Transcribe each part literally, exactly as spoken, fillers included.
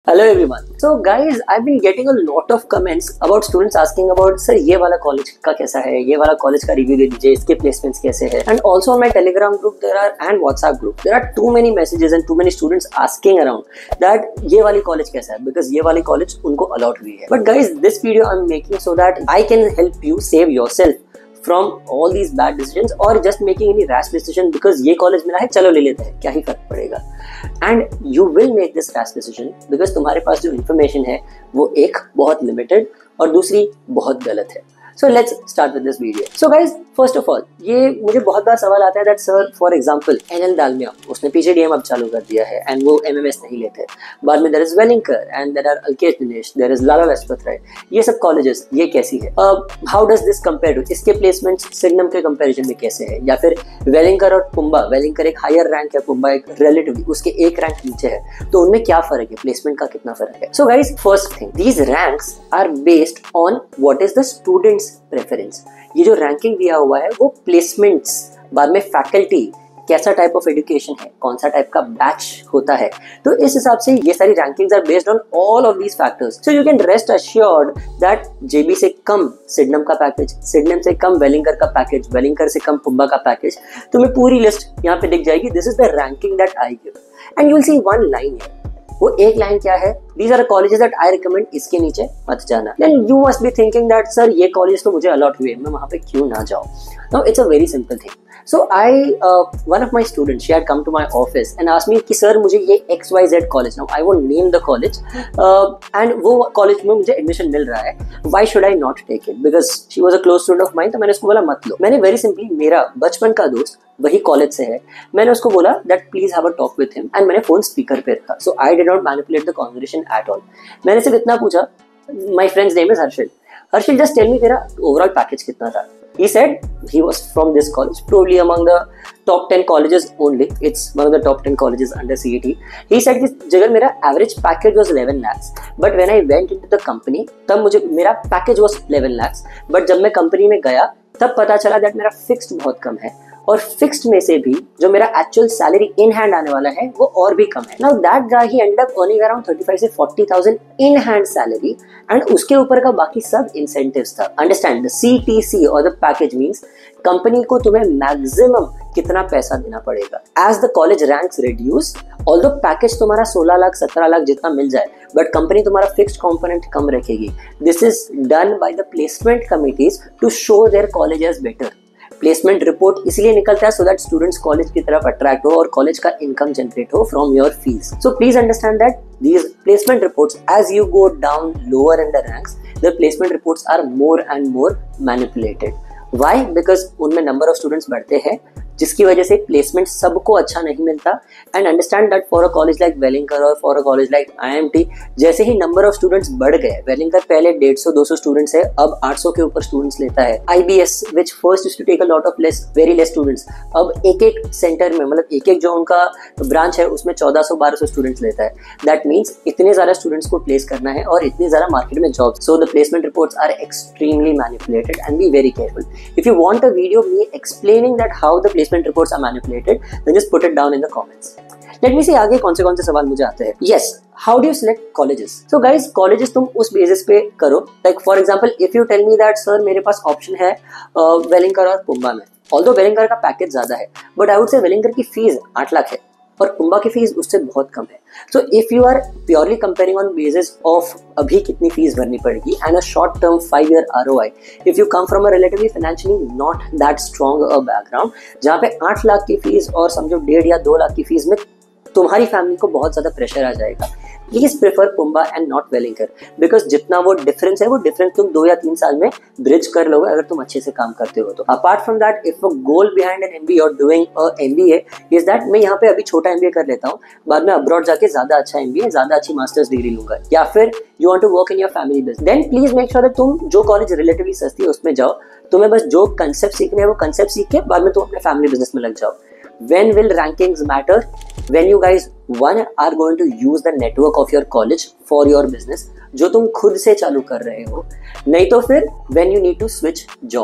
Hello everyone. So guys, I've been getting a lot of comments about students asking about sir ये वाला college का कैसा है, ये वाला कॉलेज का रिव्यू दे दीजिए, इसके प्लेसमेंट्स कैसे है. And also on my Telegram group there are and WhatsApp group there are too many messages and too many students asking around that ये वाली कॉलेज कैसा है because ये वाली कॉलेज उनको अलॉट हुई है. But guys, this video I'm making so that I can help you save yourself from all these bad decisions or just making any rash decision because ये कॉलेज मिला है चलो ले लेते हैं, क्या ही फर्क पड़ेगा. And you will make this rash decision because तुम्हारे पास जो information है वो एक बहुत limited और दूसरी बहुत गलत है. So let's start with this video. So guys, first of all, ये मुझे बहुत बार सवाल आता है that sir, for example, N L Dalmia, उसने P G D M अब चालू कर दिया है and वो M M S नहीं लेते. बाद में there is Wellinger and there are Alkesh Dinesh, there is Lala Lajpat Rai. ये सब colleges ये कैसी है? Uh, how does this compare to? इसके placements Signum के comparison में कैसे है? या फिर Wellinger और Pumba, Wellinger एक higher rank है, Pumba एक relatively उसके एक rank नीचे है, तो उनमें क्या फर्क है? Placement का कितना फर्क है? So guys, first thing, these ranks are based on what is the students preference. ये जो रैंकिंग दिया हुआ है वो प्लेसमेंट्स, बाद में फैकल्टी, कैसा टाइप ऑफ एजुकेशन है, कौन सा टाइप का बैच होता है, तो इस हिसाब से ये सारी rankings are based on all of these factors. So you can rest assured that JB से कम सिडनम का पैकेज, सिडनम से कम वेलिंगर का पैकेज, वेलिंगर से कम पुम्बा का पैकेज, तुम्हें पूरी लिस्ट यहाँ पे दिख जाएगी. This is the ranking that I give and you will see one line है. वो एक लाइन क्या है? These are colleges that I recommend, इसके नीचे मत जाना. Then you must be thinking that sir ये कॉलेज तो मुझे अलॉट हुए, मैं वहाँ पे क्यों ना जाऊँ? Now it's a very simple thing. So I, uh, one of my students, she had come to my office and asked me कि sir मुझे ये X Y Z college, now I won't name the college, uh, and वो college में मुझे admission मिल रहा है. Why should I not take it? Because she was a close student of mine, तो मैंने उसको बोला मत लो. मैंने very simply, मेरा बचपन का दोस्त वही कॉलेज से है, मैंने उसको बोला that please have a talk with him and मैंने फोन स्पीकर पे रखा. So I did not manipulate the conversation at all. मैंने सिर्फ इतना पूछा, my friend's name is Harshil. Harshil, just tell me तेरा overall package कितना था? He said he was from this college, probably among the top ten colleges only. It's one of the top ten colleges under C E T. He said कि जगह मेरा average package was eleven lakhs, but when I went into the company, तब मुझे मेरा package was eleven lakhs, but जब मैं company में गया तब पता चला that मेरा fixed बहुत कम है और फिक्स्ड में से भी जो मेरा एक्चुअल सैलरी इन हैंड आने वाला है वो और भी कम है. Now that guy he end up earning around thirty-five से forty thousand in hand salary and उसके ऊपर का बाकी सब इंसेंटिव्स था. Understand, the C T C और द पैकेज मींस कंपनी को तुम्हें मैक्सिमम कितना पैसा देना पड़ेगा. As the college ranks reduce, although package तुम्हारा सोलह लाख सत्रह लाख जितना मिल जाए, बट कंपनी तुम्हारा फिक्स्ड कंपोनेंट कम रखेगी. This is done by the placement committees to show their college as better. Placement report इसलिए निकलता है सो दैट स्टूडेंट्स कॉलेज की तरफ अट्रैक्ट हो और कॉलेज का इनकम जनरेट हो from your fees. So please understand that these placement reports, as you go down lower in the ranks, the placement reports are more and more manipulated. Why? Because उनमें number of students बढ़ते हैं जिसकी वजह से placement सबको अच्छा नहीं मिलता. And understand that for a college like Welingkar और for a college like I M T, जैसे ही नंबर ऑफ स्टूडेंट्स बढ़ गए, वेलिंगर पहले डेढ़ सौ दो सौ स्टूडेंट्स है, अब आठ सौ के ऊपर स्टूडेंट्स लेता है. I B S which first used to take a lot of less very less students, अब एक एक सेंटर में मतलब एक एक जो उनका ब्रांच है उसमें चौदह सौ बारह सौ स्टूडेंट्स लेता है. दैट मीन्स इतने ज़्यादा स्टूडेंट्स को प्लेस करना है और इतनी ज़्यादा मार्केट में job. So the placement reports are extremely manipulated and be very careful. If you want a video me explaining that how the placement reports are manipulated, then just put it down in the comments. Let me see आगे कौन से कौन से सवाल मुझे आते हैं. Yes, how do you select colleges? So guys, colleges तुम उस basis पे करो. Like for example, if you tell me that sir मेरे पास option है वेलिंगर और पुम्बा में, although वेलिंगर का पैकेज ज्यादा है, but I would say Welingkar की फीस आठ लाख है और पुम्बा की फीस उससे बहुत कम है. So if you are purely comparing on basis of अभी कितनी फीस भरनी पड़ेगी and a short term five year R O I, if you come from a relatively financially not that strong a background, जहाँ पे आठ लाख की fees और समझो डेढ़ या दो लाख की फीस में तुम्हारी फैमिली को बहुत ज्यादा प्रेशर आ जाएगा, please prefer PUMBA and not Welingkar. Because जितना वो डिफरेंस है वो डिफरेंस तुम दो या तीन साल में ब्रिज कर लोगे अगर तुम अच्छे से काम करते हो तो. Apart from that, if a goal behind an MBA और doing a MBA is that मैं यहाँ पे अभी छोटा एमबीए कर लेता हूँ, बाद में अब्रॉड जाके ज्यादा अच्छा एमबीए, ज्यादा अच्छी मास्टर्स डिग्री लूंगा, या फिर you want to work in your family business, then please make sure that तुम जो कॉलेज रिलेटिवली सस्ती है उसमें जाओ. तुम्हें बस जो कंसेप्ट सीखने हैं वो कंसेप्ट सीख के बाद में तुम अपने फैमिली बिजनेस में लग जाओ. When will rankings matter? When you guys one are going to use the network of your college for your business, जो तुम खुद से चालू कर रहे हो. नहीं तो फिर when you need to switch jobs.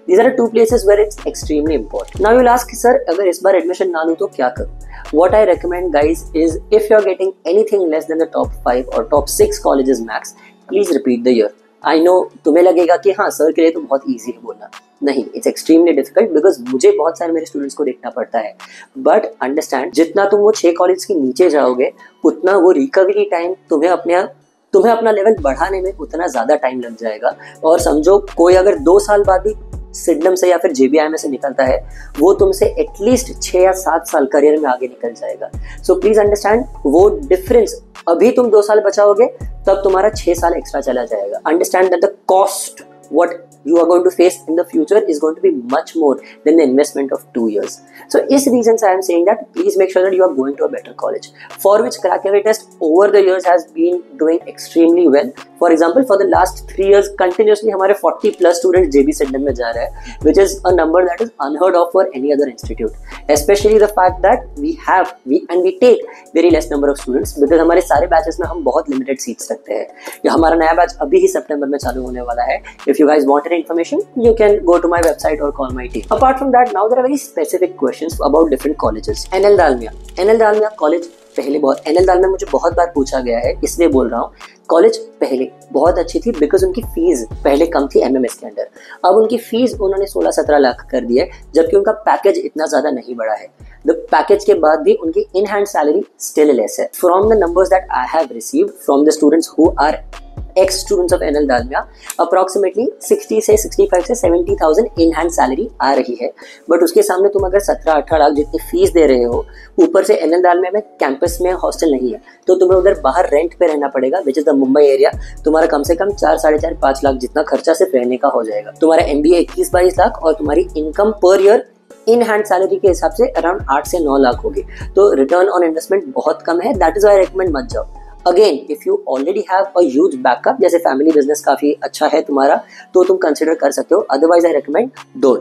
These are the two places where it's extremely important. Now you'll ask, sir, अगर इस बार admission ना लूँ तो क्या करूँ? What I recommend guys is if you're getting anything less than the top five or top six colleges max, please repeat the year. I know तुम्हें लगेगा कि हाँ सर के लिए तो बहुत easy है बोलना, नहीं, it's extremely difficult because मुझे बहुत सारे मेरे स्टूडेंट्स को देखना पड़ता है. But understand, जितना तुम वो छह कॉलेज के नीचे जाओगे उतना वो रिकवरी टाइम तुम्हें अपने तुम्हें अपना लेवल बढ़ाने में उतना ज़्यादा टाइम लग जाएगा. और समझो कोई अगर दो साल बाद भी सिडनम से या फिर जेबीआई से निकलता है, वो तुमसे एटलीस्ट छः या सात साल करियर में आगे निकल जाएगा. सो प्लीज अंडरस्टैंड, वो डिफरेंस अभी तुम दो साल बचाओगे तब तुम्हारा छः साल एक्स्ट्रा चला जाएगा. Understand that the cost what you are going to face in the future is going to be much more than the investment of two years. So is reasons I am saying that please make sure that you are going to a better college, for which Krakauer test over the years has been doing extremely well. For example, for the last three years continuously हमारे forty plus students J B Sydenham में जा रहे हैं, which is a number that is unheard of for any other institute. Especially the fact that we have we and we take very less number of students because हमारे सारे batches में हम बहुत limited seats रखते हैं. या हमारा नया batch अभी ही सितंबर में चालू होने वाला है. If you guys want any information, you can go to my website or call my team. Apart from that, now there are very specific questions about different colleges. N L Dalmia, N L Dalmia college पहले बहुत N L Dalmia मुझे बहुत बार पूछा गया है, इसलिए बोल रहा हूँ. कॉलेज पहले बहुत अच्छी थी बिकॉज उनकी फीस पहले कम थी एमएमएस के अंडर. अब उनकी फीस उन्होंने सोलह सत्रह लाख कर दी है, जबकि उनका पैकेज इतना ज़्यादा नहीं बढ़ा है. द पैकेज के बाद भी उनकी in hand salary still less है. From the numbers that I have received from the students who are ex students of N L Dalmia, approximately sixty से sixty-five से seventy thousand in hand salary आ रही है. But उसके सामने तुम अगर सत्रह अठारह लाख जितनी फीस दे रहे हो, ऊपर से N L Dalmia में कैंपस में हॉस्टल नहीं है, तो तुम्हें उधर बाहर रेंट पे रहना पड़ेगा, which is the Mumbai area. तुम्हारा कम से कम चार साढ़े चार पाँच लाख जितना खर्चा सिर्फ रहने का हो जाएगा. तुम्हारा एमबीए इक्कीस बाईस लाख और तुम्हारी income per year in hand salary के हिसाब से अराउंड आठ से नौ लाख होगी. तो रिटर्न ऑन इन्वेस्टमेंट बहुत कम है. That is why I recommend मत जाओ. Again if you already have a huge backup, जैसे फैमिली बिजनेस काफी अच्छा है तुम्हारा, तो तुम कंसिडर कर सकते हो. Otherwise I recommend don't.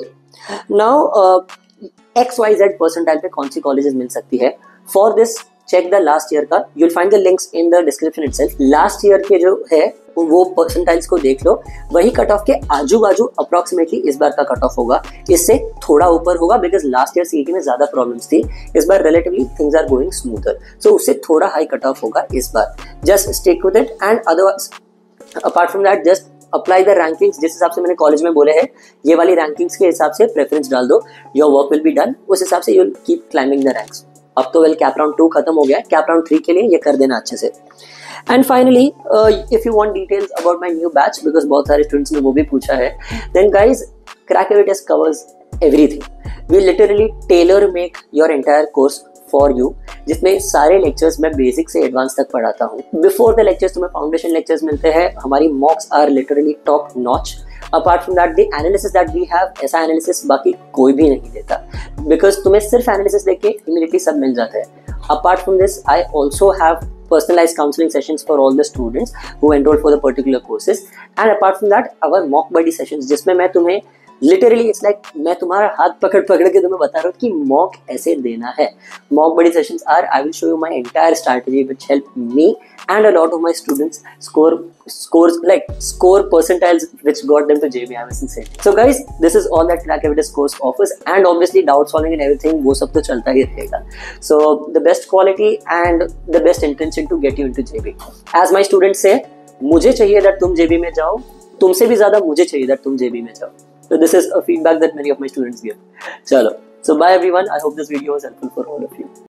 Now X Y Z percentile पे कौन सी कॉलेजेस मिल सकती है, for this check the last year का. You'll find the links in the description itself. Last year के जो है वो परसेंटाइल्स को देख लो, वही कट ऑफ के आजू बाजू अप्रोक्सीमेटली इस बार का कट ऑफ होगा. इससे थोड़ा ऊपर होगा बिकॉज लास्ट ईयर सीईटी में ज्यादा प्रॉब्लम्स थी. इस बार relatively things are going smoother, so उससे थोड़ा हाई कट ऑफ होगा इस बार. Just stick with it and otherwise apart from that just apply the rankings. जिस हिसाब से मैंने कॉलेज में बोले हैं, ये वाली रैंकिंग्स के हिसाब से प्रेफरेंस डाल दो. Your work will be done. उस हिसाब से you'll keep climbing the ranks. अब तो वेल कैप राउंड टू खत्म हो गया है, कैप राउंड थ्री के लिए ये कर देना अच्छे से. And finally, uh, if you want details about my new batch, because बहुत सारे students ने वो भी पूछा है, then guys, Krakauer test covers everything. We literally tailor make your entire course for you, जिसमें सारे lectures मैं basic से advanced तक पढ़ाता हूँ. Before the lectures तुम्हें foundation lectures मिलते हैं. हमारी mocks are literally top notch. Apart from that, the analysis that we have, ऐसा analysis बाकी कोई भी नहीं देता, because तुम्हें सिर्फ analysis देख के immediately सब मिल जाता है. Apart from this, I also have personalized counseling sessions for all the students who enroll for the particular courses. And apart from that, our mock buddy sessions, जिसमें मैं तुम्हें लिटरली इट्स लाइक मैं तुम्हारा हाथ पकड़ पकड़ के तुम्हें बता रहा हूँ कि मॉक ऐसे देना है. Mock buddy sessions are I will show you my entire strategy which help me and a lot of my students score scores like score percentiles which got them to J B I M S in safety. So guys, this is all that Krakauer test course offers, and obviously doubt solving and everything वो सब तो चलता ही रहेगा. So the best quality and the best intention to get you into J B. As my students say, मुझे चाहिए that तुम J B में जाओ, तुमसे भी ज्यादा मुझे चाहिए that तुम J B में जाओ. So this is a feedback that many of my students give. चलो, so bye everyone. I hope this video was helpful for all of you.